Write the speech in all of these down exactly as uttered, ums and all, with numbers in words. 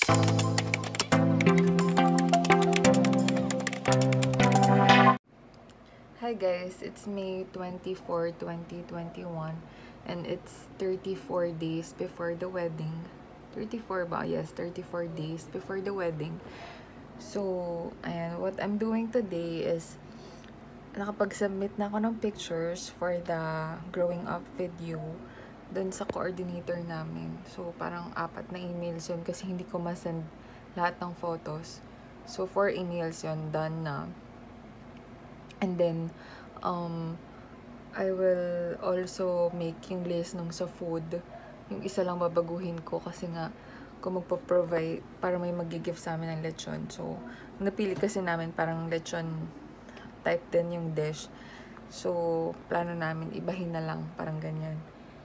Hi guys, it's May twenty-fourth, twenty twenty-one, and it's thirty-four days before the wedding. thirty-four ba? Yes, thirty-four days before the wedding. So, ayan, what I'm doing today is nakapag-submit na ako ng pictures for the growing up video dun sa coordinator namin. So, parang apat na emails yun kasi hindi ko masend lahat ng photos. So, four emails yun, done na. And then, um, I will also make yung list nung sa food. Yung isa lang babaguhin ko kasi nga, kung magpo-provide, para may mag-gift sa amin ng lechon. So, napili kasi namin parang lechon type din yung dish. So, plano namin, ibahin na lang, parang ganyan.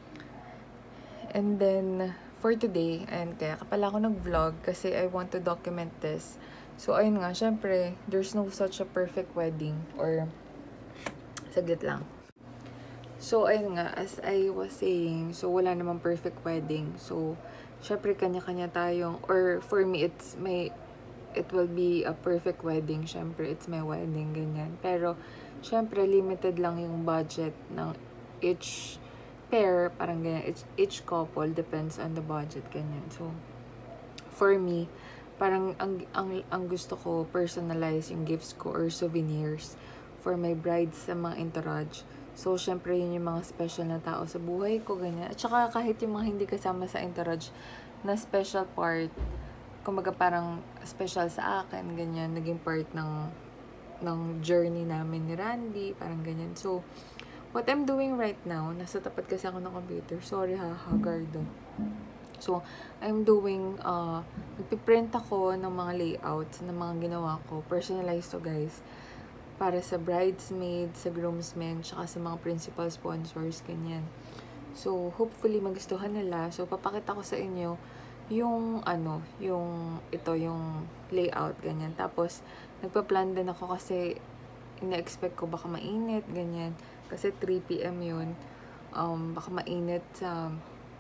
And then, for today, and kaya kapala ako nag-vlog kasi I want to document this. So, ayun nga, syempre, there's no such a perfect wedding or saglit lang. So, ayun nga, as I was saying, so wala namang perfect wedding. So, syempre, kanya-kanya tayong, or for me, it's may, it will be a perfect wedding. Syempre, it's my wedding, ganyan. Pero, syempre, limited lang yung budget ng each pair, parang ganyan, each, each couple, depends on the budget, ganyan. So, for me, parang ang, ang, ang gusto ko, personalize yung gifts ko or souvenirs for my brides sa mga entourage. So, syempre, yun yung mga special na tao sa buhay ko, ganyan. At saka, kahit yung mga hindi kasama sa entourage na special part, kumbaga parang special sa akin, ganyan, naging part ng, ng journey namin ni Randy, parang ganyan. So, what I'm doing right now, nasa tapat kasi ako ng computer. Sorry ha, haggard. So, I'm doing, uh, nagpiprint ako ng mga layouts ng mga ginawa ko. Personalized to, guys. Para sa bridesmaids, sa groomsmen, tsaka sa mga principal sponsors, ganyan. So, hopefully, magustuhan nila. So, papakita ko sa inyo yung, ano, yung, ito, yung layout, ganyan. Tapos, nagpa-plan din ako kasi ina-expect ko baka mainit, ganyan. Kasi three p m yun. Um, baka mainit sa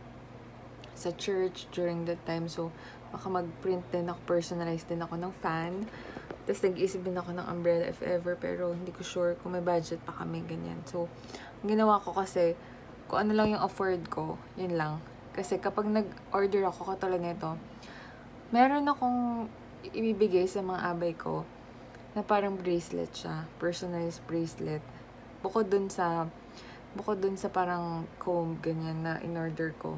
sa church during that time. So, baka mag-print din ako, personalize din ako ng fan. Tapos, nag-iisip din ako ng umbrella if ever. Pero, hindi ko sure kung may budget pa kami, ganyan. So, ang ginawa ko kasi, kung ano lang yung afford ko, yun lang. Kasi, kapag nag-order ako, katulad nito, meron akong ibibigay sa mga abay ko na parang bracelet siya. Personalized bracelet. Bukod dun sa, bukod dun sa parang comb, ganyan, na in-order ko.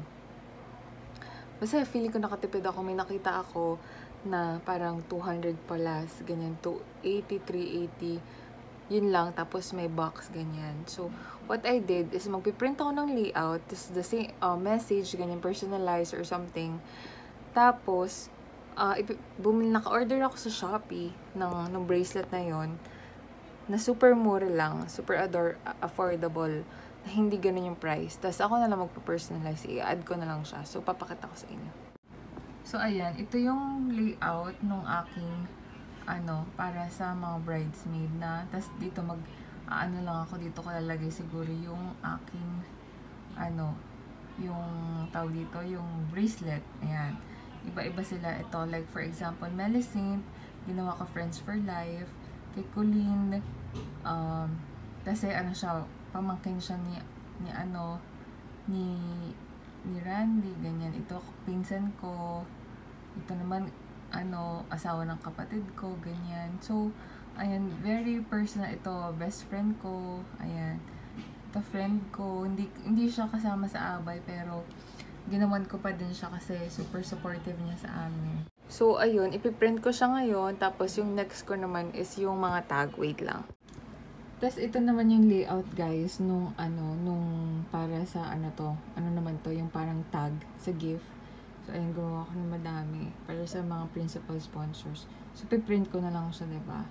Basta feeling ko nakatipid ako. May nakita ako na parang two hundred plus, ganyan, two eighty, three eighty. Yun lang, tapos may box, ganyan. So, what I did is magpiprint ako ng layout, tapos the same uh, message, ganyan, personalized or something. Tapos, uh, bumili, naka-order ako sa Shopee ng, ng bracelet na yon na super mura lang, super ador affordable, na hindi ganun yung price. Tapos ako na lang magpa-personalize, i-add ko na lang siya. So, papakita ko sa inyo. So, ayan, ito yung layout nung aking, ano, para sa mga bridesmaid na. Tapos, dito mag, uh, ano lang ako, dito ko lalagay siguro yung aking, ano, yung, tawag dito, yung bracelet. Ayan. Iba-iba sila. Ito, like, for example, Melissaint, ginawa ko Friends for Life, kay Colleen, um, kasi, ano siya, pamangkin siya ni, ni ano, ni, ni Randy, ganyan. Ito, pinsan ko. Ito naman, ano, asawa ng kapatid ko, ganyan. So, ayan, very personal. Ito, best friend ko. Ayan. Ito, friend ko. Hindi, hindi siya kasama sa abay, pero ginawan ko pa din siya kasi super supportive niya sa amin. So, ayun, ipiprint ko siya ngayon. Tapos, yung next ko naman is yung mga tag. Wait lang. Tapos, ito naman yung layout, guys, nung, ano, nung para sa, ano to, ano naman to, yung parang tag sa gift. So, ayun, gumawa ko ng madami para sa mga principal sponsors. So, piprint ko na lang siya, diba?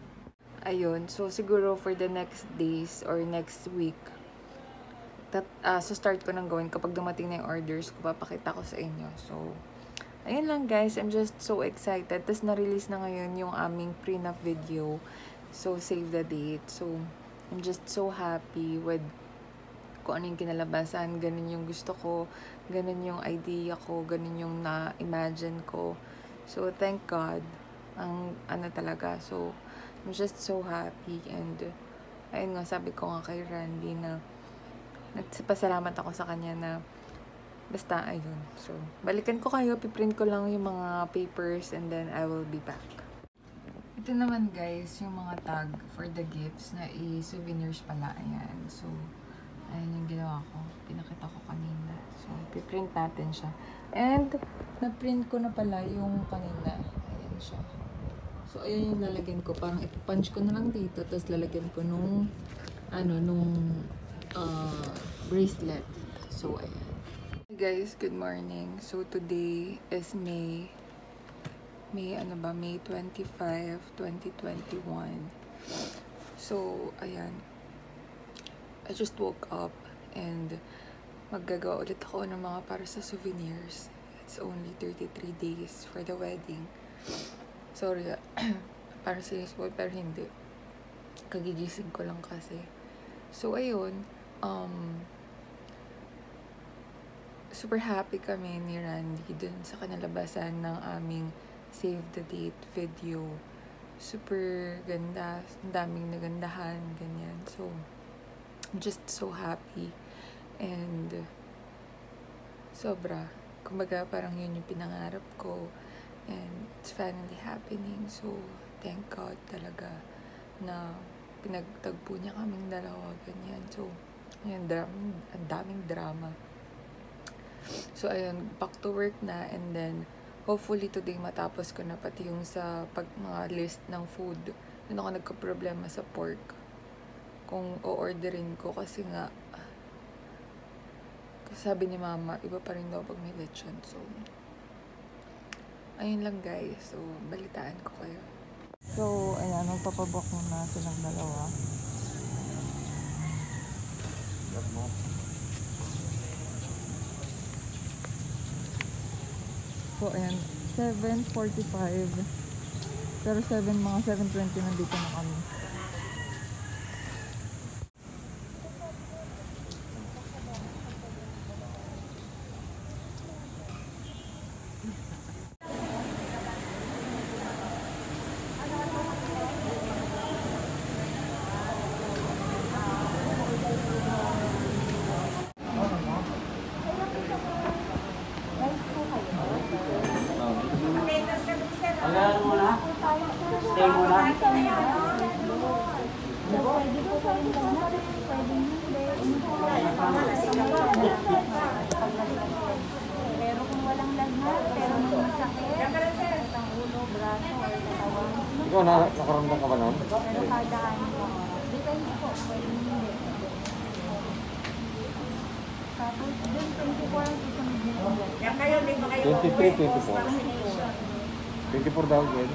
Ayun, so, siguro for the next days or next week, that, uh, so, start ko nang gawin kapag dumating na yung orders ko, papakita ko sa inyo. So, ayun lang, guys, I'm just so excited. Tapos, na-release na ngayon yung aming prenup video. So, save the date. So, I'm just so happy with kung ano yung kinalabasan. Ganun yung gusto ko. Ganun yung idea ko. Ganun yung na-imagine ko. So, thank God. Ang ano talaga. So, I'm just so happy. And, ayun nga, sabi ko nga kay Randy na nagpasalamat ako sa kanya na basta, ayun. So, balikan ko kayo. Piprint ko lang yung mga papers and then I will be back. Ito naman guys, yung mga tag for the gifts na i-souvenirs pala. Ayan. So, ayan yung ginawa ko. Pinakita ko kanina. So, piprint natin siya. And, na-print ko na pala yung kanina. Ayan siya. So, ayan yung lalagyan ko. Parang ipunch ko na lang dito. Tapos lalagyan ko nung, ano, nung uh, bracelet. So, ayan. Hey guys, good morning. So, today is May May, ano ba, May twenty-fifth, twenty twenty-one. So, ayan. I just woke up and maggagawa ulit ako ng mga para sa souvenirs. It's only thirty-three days for the wedding. Sorry, para sa usual, pero hindi. Kagigising ko lang kasi. So, ayun. Um, super happy kami ni Randy dun sa kanalabasan ng aming save the date video. Super ganda. Ang daming nagandahan. Ganyan. So, I'm just so happy. And, sobra. Kumbaga, parang yun yung pinangarap ko. And, it's finally happening. So, thank God talaga na pinagtagpo niya kaming dalawa. Ganyan. So, ayun, dram- ang daming drama. So, ayun, back to work na. And then, hopefully today matapos ko na pati yung sa pag mga list ng food. Yun ako nagka-problema sa pork. Kung o-orderin ko kasi nga kasi sabi ni mama, iba pa rin daw pag may lechon. So, ayun lang guys. So, balitaan ko kayo. So, ayan, magpapabok muna silang dalawa. So, ayan, seven forty-five. Pero seven, mga seven twenty nandito na kami. Alam mo na? Stay mo na? Pero kung walang lagnat, pero may masakit, ang ulo, braso, or katawan. Ikaw, na nakaramdam ka ba nun? Pero kada ano po, depende po, pwede hindi. Tapos, dun twenty-four ang susunod nila. twenty-three, twenty-four. twenty-four daw, good.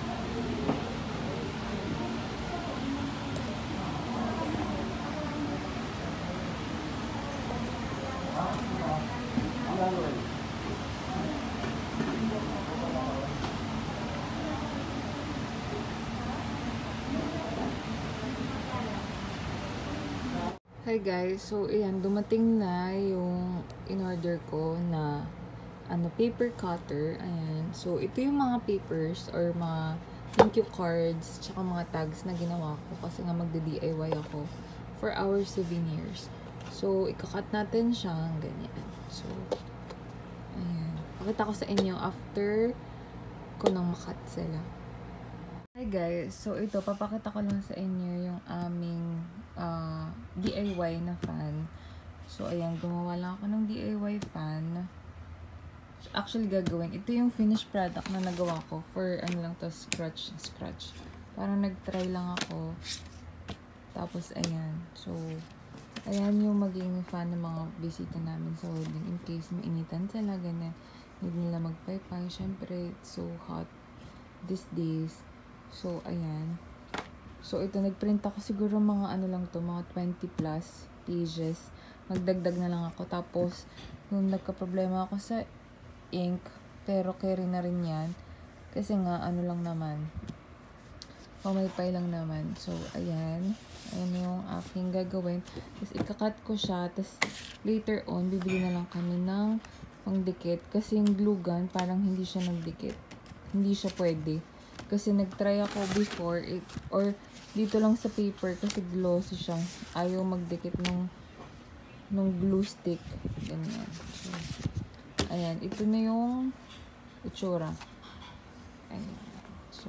Hi guys, so ayan, dumating na yung in-order ko na ano, paper cutter. Ayan, so ito yung mga papers or mga thank you cards tsaka mga tags na ginawa ko kasi nga magde-D I Y ako for our souvenirs. So, ikakat natin siya ganyan. So, ayan. Pakita ko sa inyo after ko nang makat sila. Hi guys, so ito, papakita ko lang sa inyo yung aming uh, D I Y na fan. So, ayan, gumawa lang ako ng D I Y fan. Actually, gagawin. Ito yung finished product na nagawa ko for, ano lang to, scratch, scratch. Parang nag-try lang ako. Tapos, ayan. So, ayan yung maging fan ng mga bisita namin sa wedding. In case mainitan sila, ganyan. Hindi nila magpaypay. Siyempre, it's so hot these days. So, ayan. So, ito, nagprint ako siguro mga ano lang to, mga twenty plus pages. Magdagdag na lang ako. Tapos, nung nagka-problema ako sa ink, pero carry na rin yan. Kasi nga, ano lang naman. Pamaypay lang naman. So, ayan. Ayan yung aking gagawin. Tapos, ikakat ko siya. Tapos, later on, bibili na lang kami ng pangdikit. Kasi yung glue gun, parang hindi siya nagdikit. hindi siya pwede. Kasi nag-try ako before, it, or dito lang sa paper kasi glossy siya. Ayaw magdikit ng, ng glue stick. Ganyan. So, ayan. Ito na yung itsura. Ayan. So,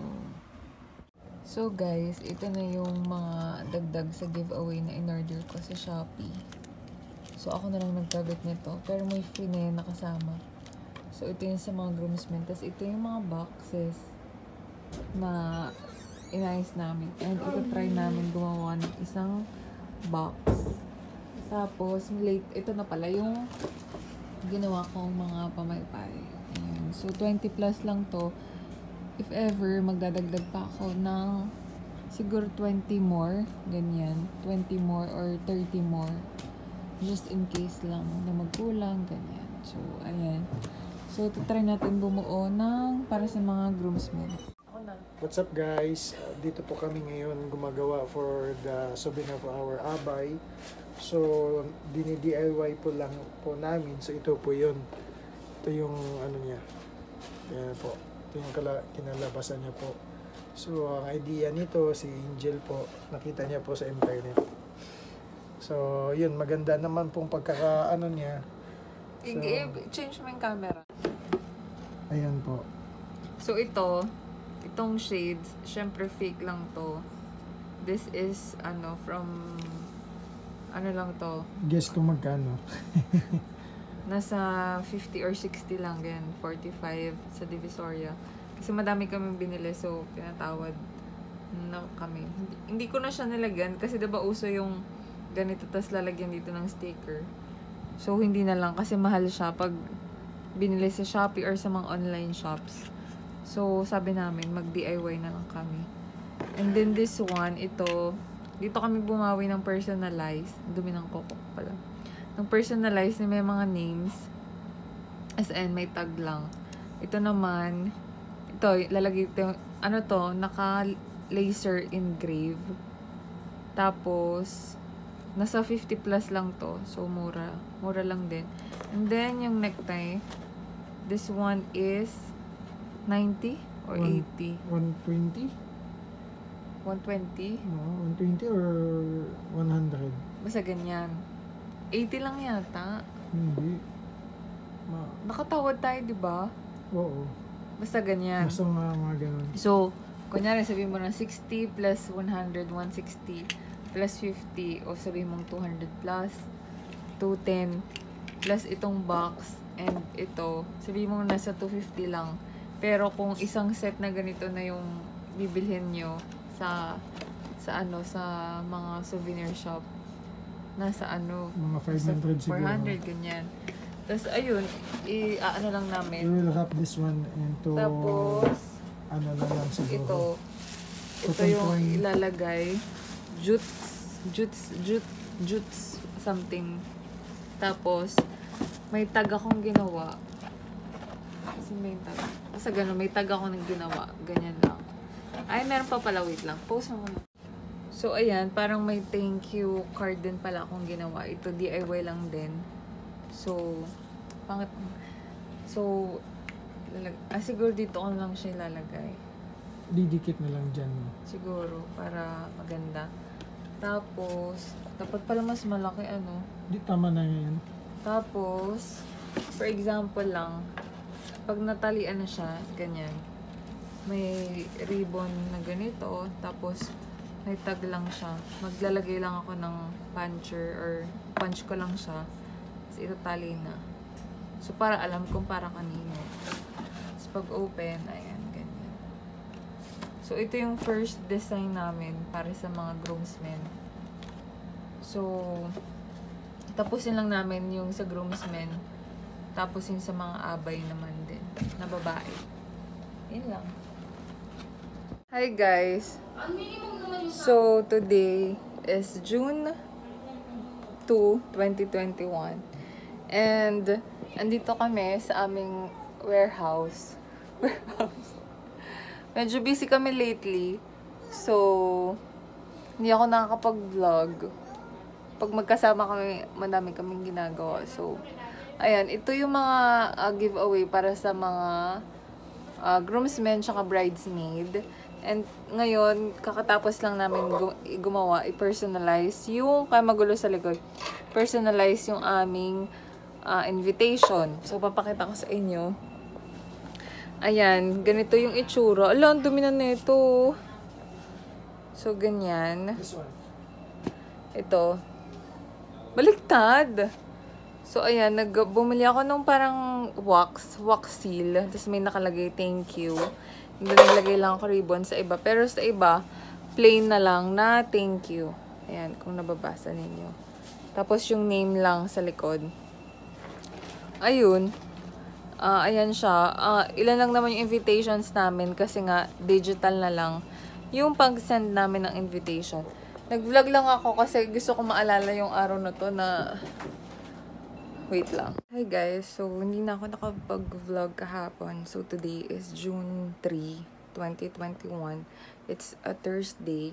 so guys, ito na yung mga dagdag sa giveaway na in-order ko sa Shopee. So, ako na lang nagkabit nito. Pero may free na yun nakasama. So, ito yung sa mga groomsmen. Tapos, ito yung mga boxes na inayos namin. And ito try namin gumawa ng isang box. Tapos, late, ito na pala yung ginawa kong mga pamaypay. Ayan. So, twenty plus lang to. If ever, magdadagdag pa ako ng siguro twenty more. Ganyan. twenty more or thirty more. Just in case lang na magkulang. Ganyan. So, ayan. So, try natin bumuo ng para sa mga groomsmen. What's up guys? Uh, dito po kami ngayon gumagawa for the souvenir for our abay. So, dini-D I Y po lang po namin. So, ito po yun. Ito yung ano niya. Ayan po. Ito yung kala, kinalabasan niya po. So, ang idea nito, si Angel po, nakita niya po sa internet. So, yun. Maganda naman pong pagkakaano niya. So, change mo yung camera. ayan po. So, ito, itong shades, syempre fake lang to. This is, ano, from, ano lang to, Guess kung magkano. nasa fifty or sixty lang, yan, forty-five sa Divisoria. Kasi madami kami binili, so pinatawad na kami. Hindi, hindi ko na siya nilagyan, kasi diba uso yung ganito, tas lalagyan dito ng sticker. So, hindi na lang, kasi mahal siya pag binili sa Shopee or sa mga online shops. So, sabi namin, mag-D I Y na lang kami. And then this one, ito, dito kami bumawi ng personalized. Dumi ng koko pala. Ng personalized na may mga names. As in, may tag lang. Ito naman, ito, lalagay ito, ano to, naka-laser engrave. Tapos, nasa fifty plus lang to. So, mura. Mura lang din. And then, yung necktie, this one is ninety or One- eighty? one twenty? one twenty? No, one twenty or one hundred? Basta ganyan. eighty lang yata. Hindi. Ma Nakatawad tayo, di ba? Oo. Basta ganyan. Basta mga, mga ganun. So, kunyari sabihin mo na sixty plus one hundred, one sixty plus fifty, o sabihin mong two hundred plus two ten plus itong box and ito, sabihin mo nasa two fifty lang. Pero kung isang set na ganito na yung bibilhin nyo sa sa ano, sa mga souvenir shop, nasa ano, Mga five hundred siguro. four hundred, ganyan. Tapos, ayun, i, ah, ano lang We namin. will wrap this one into Tapos, ano na lang siguro. ito, ito Cotton yung twine. ilalagay. Jutes, jutes, jutes, jutes, something. Tapos, may tag akong ginawa. Kasi may tag. Basta gano'n, may tag ako nang ginawa. Ganyan lang. Ay, meron pa pala. Wait lang. Post mo muna. So, ayan. Parang may thank you card din pala akong ginawa. Ito, D I Y lang din. So, pangit. So, lalag ah, siguro dito ko lang siya ilalagay. Didikit na lang dyan. Siguro, para maganda. Tapos, dapat pala mas malaki, ano. Di tama na ngayon. Tapos, for example lang, pag natalian na siya, ganyan, may ribbon na ganito, tapos may tag lang siya. Maglalagay lang ako ng puncher or punch ko lang siya. Tapos itatali na. So, para alam kung para kanino. Tapos pag open, ayan, ganyan. So, ito yung first design namin para sa mga groomsmen. So, tapusin lang namin yung sa groomsmen. Tapos yung sa mga abay naman din, na babae. Yun lang. Hi guys! So, today is June second, twenty twenty-one. And, andito kami sa aming warehouse. Warehouse. Medyo busy kami lately. So, hindi ako nakakapag-vlog. Pag magkasama kami, madami kaming ginagawa. So, ayan, ito yung mga uh, giveaway para sa mga uh, groomsmen tsaka bridesmaid. And ngayon, kakatapos lang namin gumawa, i-personalize yung, kaya magulo sa likod, personalize yung aming uh, invitation. So, papakita ko sa inyo. Ayan, ganito yung itsura. Ala, ang dumi na nito. So, ganyan. This one. Ito. Baliktad. So, ayan, nag bumili ako ng parang wax, wax seal. Tapos may nakalagay, thank you. Naglagay lang ako ribbon sa iba. Pero sa iba, plain na lang na thank you. Ayan, kung nababasa ninyo. Tapos yung name lang sa likod. Ayun. Uh, ayan siya. Uh, ilan lang naman yung invitations namin kasi nga digital na lang yung pag-send namin ng invitation. Nag-vlog lang ako kasi gusto ko maalala yung araw na to na... Wait lang. Hi guys, so hindi na ako nakapag-vlog kahapon. So today is June third, twenty twenty-one. It's a Thursday.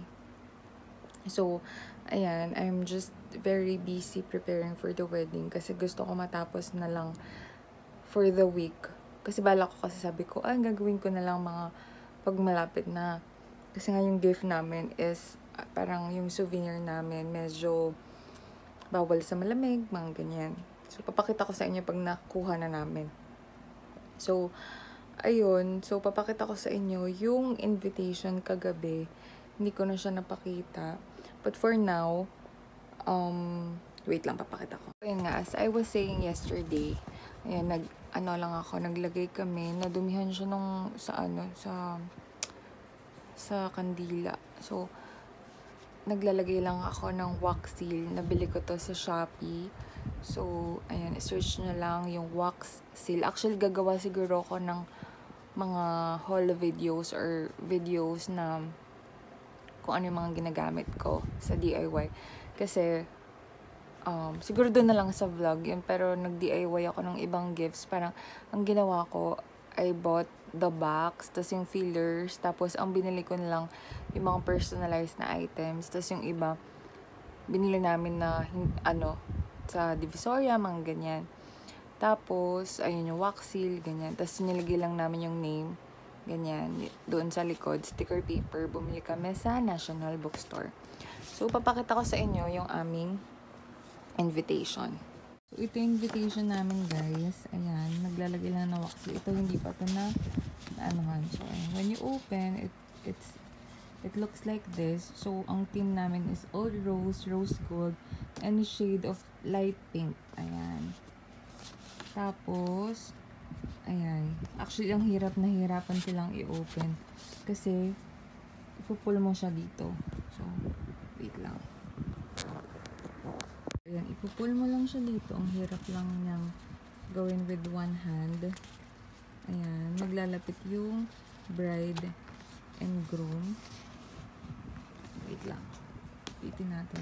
So, ayan, I'm just very busy preparing for the wedding kasi gusto ko matapos na lang for the week. Kasi bala ko kasi sabi ko, ah, gagawin ko na lang mga pag malapit na. Kasi nga yung gift namin is uh, parang yung souvenir namin medyo bawal sa malamig, mga ganyan. So, papakita ko sa inyo pag nakuha na namin. So, ayun. So, papakita ko sa inyo yung invitation kagabi. Hindi ko na siya napakita. But for now, um, wait lang, papakita ko. Ayun nga, as I was saying yesterday, ayan, nag, ano lang ako, naglagay kami, nadumihan siya nung, sa ano, sa, sa kandila. So, naglalagay lang ako ng wax seal. Nabili ko to sa Shopee. So, ayan, search nyo lang yung wax seal. Actually, gagawa siguro ko ng mga haul videos or videos na kung ano yung mga ginagamit ko sa D I Y. Kasi, um, siguro doon na lang sa vlog yun. Pero nag-D I Y ako ng ibang gifts. Parang, ang ginawa ko, I bought the box, tapos yung fillers, tapos ang binili ko na lang yung mga personalized na items. Tapos yung iba, binili namin na, ano, sa Divisoria, mga ganyan. Tapos, ayun yung wax seal, ganyan. Tapos, nilagay lang namin yung name, ganyan. Doon sa likod, sticker paper. Bumili kami sa National Bookstore. So, papakita ko sa inyo yung aming invitation. So, ito yung invitation namin, guys. Ayan, naglalagay lang ng wax seal. Ito, hindi pa ito na, na anuhan. So, ayan. When you open, it, it's It looks like this. So, ang theme namin is Old Rose, Rose Gold, and shade of light pink. Ayan. Tapos, ayan. Actually, ang hirap na hirapan silang i-open. Kasi, ipupull mo siya dito. So, wait lang. Ayan, ipupull mo lang siya dito. Ang hirap lang niyang gawin with one hand. Ayan. Maglalapit yung bride and groom. Wait lang. Pitin natin.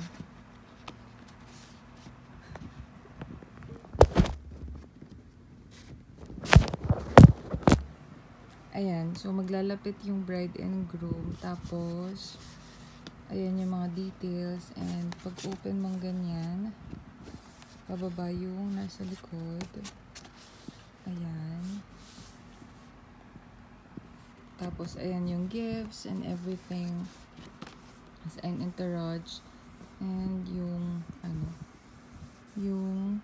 Ayan. So, maglalapit yung bride and groom. Tapos, ayan yung mga details. And, pag open mong ganyan, pababa yung nasa likod. Ayan. Tapos, ayan yung gifts and everything. As an entourage. And yung, ano, yung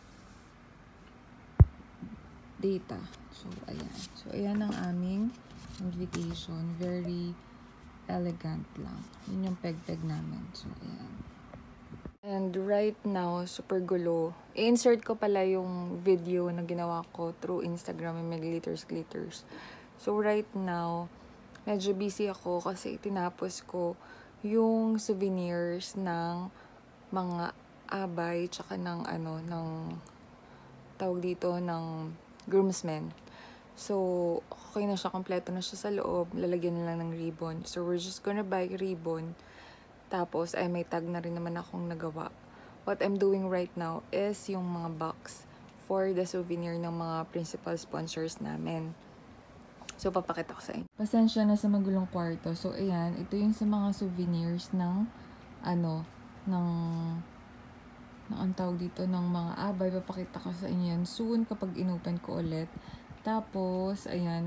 data. So, ayan. So, ayan ang aming invitation. Very elegant lang. Yun yung peg-peg namin. So, ayan. And right now, super gulo. I-insert ko pala yung video na ginawa ko through Instagram. May glitters, glitters. So, right now, medyo busy ako kasi tinapos ko yung souvenirs ng mga abay tsaka ng ano, ng tawag dito, ng groomsmen. So, okay na siya, kompleto na siya sa loob. Lalagyan na lang ng ribbon. So, we're just gonna buy ribbon. Tapos, ay may tag na rin naman akong nagawa. What I'm doing right now is yung mga box for the souvenir ng mga principal sponsors namin. So, papakita ko sa inyo. Pasensya na sa magulong kwarto. So, ayan. Ito yung sa mga souvenirs ng, ano, ng, ng ang tawag dito, ng mga abay. Papakita ko sa inyo yan soon kapag inopen ko ulit. Tapos, ayan.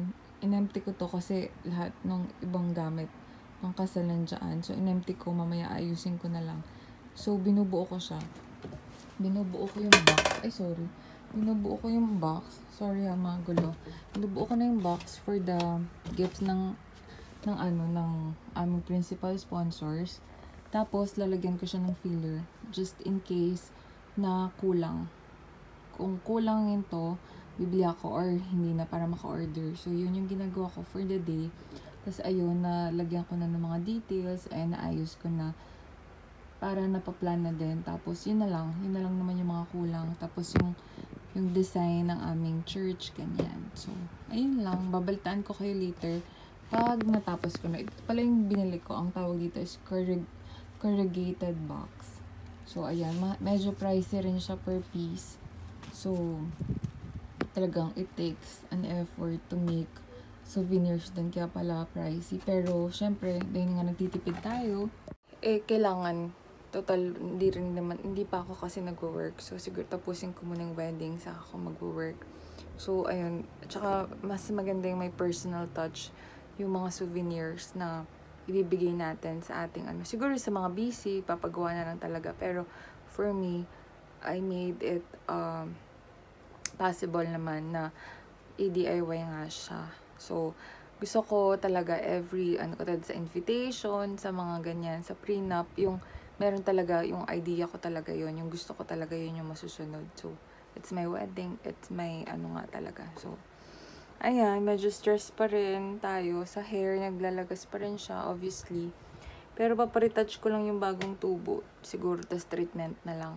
inempty ko to kasi lahat ng ibang gamit pang kasal nandiyan. So, inempty ko, mamaya ayusin ko na lang. So, binubuo ko siya. Binubuo ko yung box. Ay, sorry. Binubuo ko yung box. Sorry ha, mga gulo. Binubuo ko na yung box for the gifts ng ng ano, ng aming principal sponsors. Tapos, lalagyan ko siya ng filler. Just in case na kulang. Kung kulang yun to, bibili ako or hindi na para maka-order. So, yun yung ginagawa ko for the day. Tapos, ayun, nalagyan ko na ng mga details and naayos ko na para napaplan na din. Tapos, yun na lang. Yun na lang naman yung mga kulang. Tapos, yung yung design ng aming church, ganyan. So, ayun lang. Babalitaan ko kayo later pag natapos ko na. Ito pala yung binili ko. Ang tawag dito is corrug corrugated box. So, ayan. Ma medyo pricey rin siya per piece. So, talagang it takes an effort to make souvenirs din. Kaya pala pricey. Pero, syempre, dahil nga nagtitipid tayo, eh, kailangan total, hindi rin naman, hindi pa ako kasi nag-work. So, siguro tapusin ko muna yung wedding, saka ako mag-work. So, ayun. Tsaka, mas maganda yung may personal touch, yung mga souvenirs na ibibigay natin sa ating ano. Siguro sa mga busy, papagawa na lang talaga. Pero, for me, I made it um, possible naman na i-D I Y nga siya. So, gusto ko talaga every, ano ko sa invitation, sa mga ganyan, sa prenup, yung meron talaga, yung idea ko talaga yon, yung gusto ko talaga yun yung masusunod. So, it's my wedding, it's my ano nga talaga. So, ayan, medyo stress pa rin tayo. Sa hair, naglalagas pa rin siya, obviously. Pero paparetouch ko lang yung bagong tubo. Siguro, tas treatment na lang.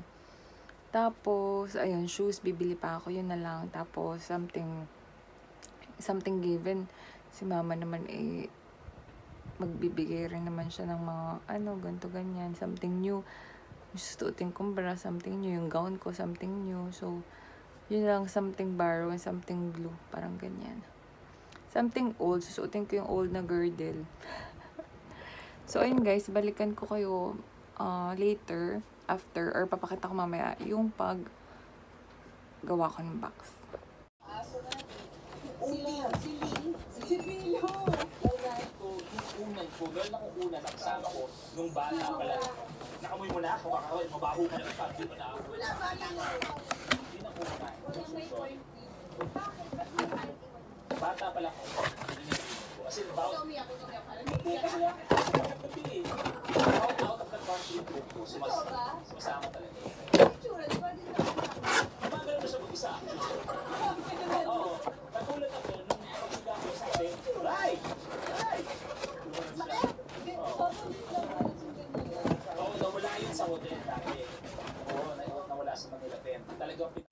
Tapos, ayun, shoes, bibili pa ako, yun na lang. Tapos, something, something given. Si mama naman, eh, magbibigay rin naman siya ng mga, ano, ganto ganyan, something new. Susuotin kong bra, something new. Yung gown ko, something new. So, yun lang, something borrow and something blue. Parang ganyan. Something old, susuotin ko yung old na girdle. So, ayun guys, balikan ko kayo uh, later, after, or papakita ko mamaya, yung pag gawa ko ng box. Sila, si Lee, si Rio. Unay ko, yung unay ko, meron akong una na kasama ko, nung bata pa lang. Nakamoy mo na, kumakawin, mabaho ka na, pag di mo na ako. Wala ba lang? Hindi na kumain. Bata pa lang ako. Kasi bawo. Kasi wala ka sa kapatid eh. Out, out of the country group ko, sumasama talaga. Kumagano na siya mag-isa. Oo. Katulad ako, nung pagsiga ko sa atin, right! Right! Oo, nawala yun sa hotel dati. Oo, nawala sa Manila ten. Talagang